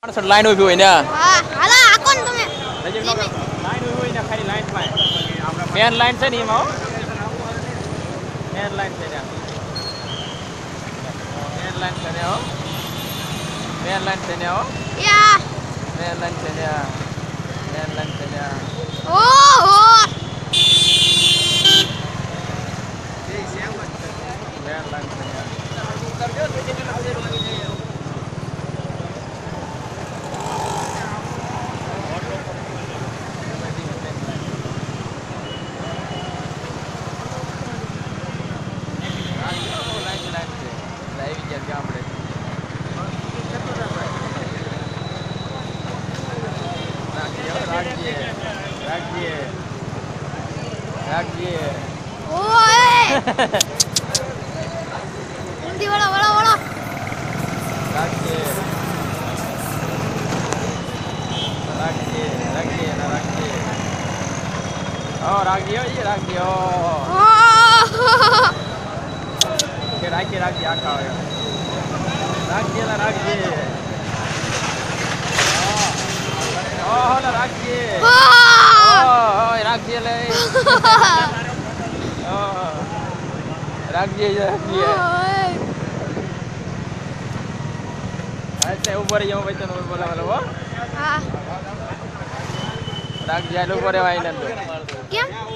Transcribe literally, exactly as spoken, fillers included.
પાછળ લાઈન ઊભી હોય ને હા હાલા આકો ને તમે લાઈન ઊભી હોય ને ખાલી લાઈન માં મેન લાઈન છે ને એમાં મેન લાઈન છે ને મેન લાઈન છે ને હો મેન લાઈન છે ને હો યા મેન લાઈન છે ને મેન લાઈન છે ને ઓહો મેન લાઈન છે ને જલ્દી વળો વળો વળો રાખીએ રાખીએ રાખીએ ના રાખીએ ઓ રાખીએ એ રાખીએ કે રાખીએ રાખીએ આખા આવે રાખીએ ના રાખીએ ઓહો ના રાખીએ ઓહો રાખીએ લે ઓહો રાખીએ રાખીએ अच्छा ऊपर जाओ भाई तने बोला बोला वो हां राख जाए ऊपर है भाई नंदो क्या